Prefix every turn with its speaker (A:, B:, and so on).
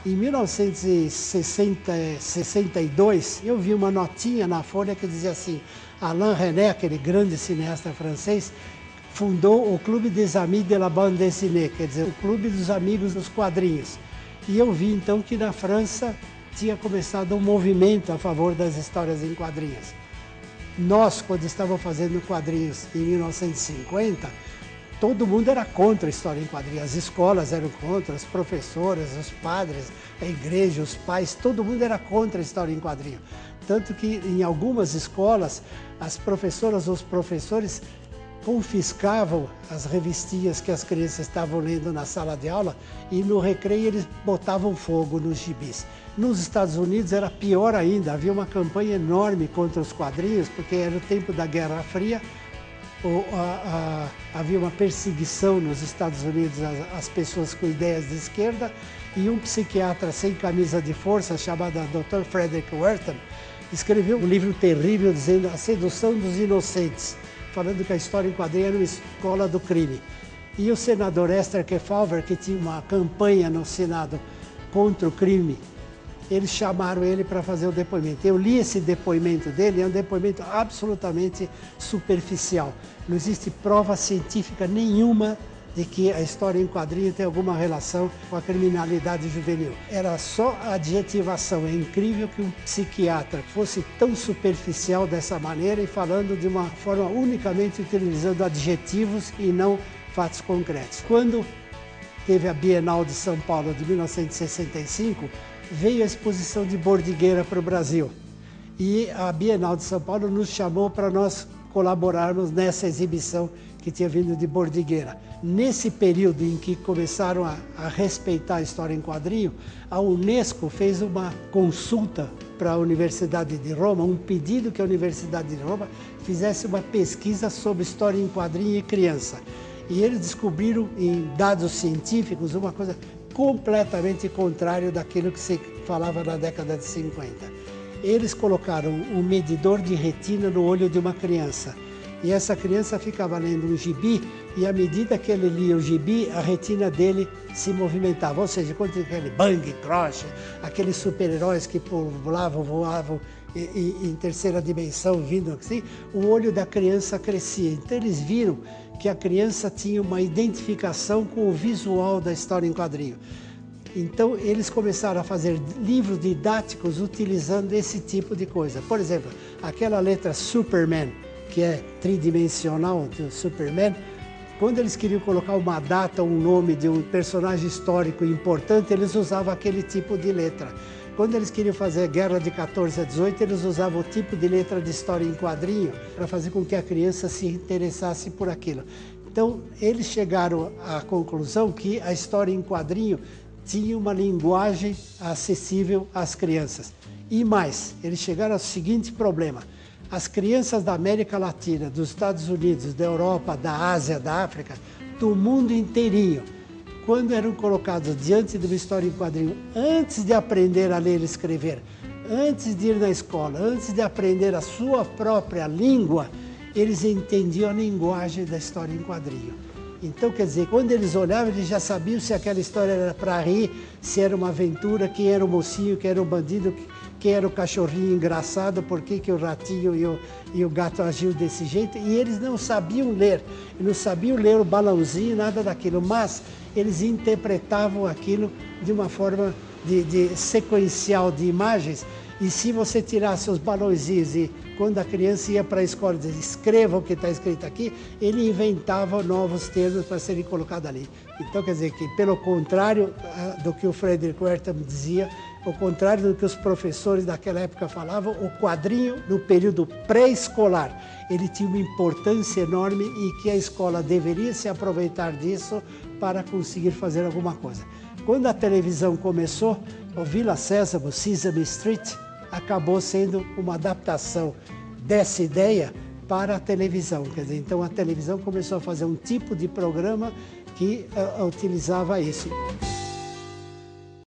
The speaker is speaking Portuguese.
A: Em 1962, eu vi uma notinha na Folha que dizia assim: Alain Resnais, aquele grande cineasta francês, fundou o Clube des Amis de la Bande Dessinée, quer dizer, o Clube dos Amigos dos Quadrinhos. E eu vi então que na França tinha começado um movimento a favor das histórias em quadrinhos. Nós, quando estávamos fazendo quadrinhos em 1950, todo mundo era contra a história em quadrinhos. As escolas eram contra, as professoras, os padres, a igreja, os pais, todo mundo era contra a história em quadrinhos. Tanto que em algumas escolas, as professoras ou os professores confiscavam as revistinhas que as crianças estavam lendo na sala de aula e no recreio eles botavam fogo nos gibis. Nos Estados Unidos era pior ainda, havia uma campanha enorme contra os quadrinhos, porque era o tempo da Guerra Fria. Havia uma perseguição nos Estados Unidos às pessoas com ideias de esquerda, e um psiquiatra sem camisa de força, chamado Dr. Frederick Wertham, escreveu um livro terrível dizendo A Sedução dos Inocentes, falando que a história em quadrinhos era uma escola do crime. E o senador Esther Kefauver, que tinha uma campanha no Senado contra o crime, eles chamaram ele para fazer o depoimento. Eu li esse depoimento dele, é um depoimento absolutamente superficial. Não existe prova científica nenhuma de que a história em quadrinho tem alguma relação com a criminalidade juvenil. Era só adjetivação. É incrível que um psiquiatra fosse tão superficial dessa maneira e falando de uma forma unicamente utilizando adjetivos e não fatos concretos. Quando teve a Bienal de São Paulo de 1965, veio a exposição de Bordigueira para o Brasil. E a Bienal de São Paulo nos chamou para nós colaborarmos nessa exibição que tinha vindo de Bordigueira. Nesse período em que começaram a respeitar a história em quadrinho, a Unesco fez uma consulta para a Universidade de Roma, um pedido que a Universidade de Roma fizesse uma pesquisa sobre história em quadrinho e criança. E eles descobriram em dados científicos uma coisa completamente contrário daquilo que se falava na década de 50. Eles colocaram um medidor de retina no olho de uma criança. E essa criança ficava lendo um gibi e à medida que ele lia o gibi, a retina dele se movimentava. Ou seja, quando tinha aquele bang, crush, aqueles super-heróis que pulavam, voavam em terceira dimensão, vindo assim, o olho da criança crescia. Então eles viram que a criança tinha uma identificação com o visual da história em quadrinho. Então eles começaram a fazer livros didáticos utilizando esse tipo de coisa. Por exemplo, aquela letra Superman, que é tridimensional do Superman, quando eles queriam colocar uma data, um nome de um personagem histórico importante, eles usavam aquele tipo de letra. Quando eles queriam fazer Guerra de 14 a 18, eles usavam o tipo de letra de história em quadrinho para fazer com que a criança se interessasse por aquilo. Então, eles chegaram à conclusão que a história em quadrinho tinha uma linguagem acessível às crianças. E mais, eles chegaram ao seguinte problema: as crianças da América Latina, dos Estados Unidos, da Europa, da Ásia, da África, do mundo inteirinho, quando eram colocados diante de uma história em quadrinho, antes de aprender a ler e escrever, antes de ir na escola, antes de aprender a sua própria língua, eles entendiam a linguagem da história em quadrinho. Então, quer dizer, quando eles olhavam, eles já sabiam se aquela história era para rir, se era uma aventura, quem era o mocinho, quem era o bandido, quem era o cachorrinho engraçado, por que o ratinho e o gato agiam desse jeito. E eles não sabiam ler o balãozinho, nada daquilo, mas eles interpretavam aquilo de uma forma de sequencial de imagens. E se você tirasse os balãozinhos e quando a criança ia para a escola dizer escreva o que está escrito aqui, ele inventava novos termos para serem colocados ali. Então quer dizer que, pelo contrário do que o Frederick Wertham dizia, ao contrário do que os professores daquela época falavam, o quadrinho no período pré-escolar, ele tinha uma importância enorme e que a escola deveria se aproveitar disso para conseguir fazer alguma coisa. Quando a televisão começou, o Vila Sésamo, Sesame Street, acabou sendo uma adaptação dessa ideia para a televisão. Quer dizer, então a televisão começou a fazer um tipo de programa que utilizava isso.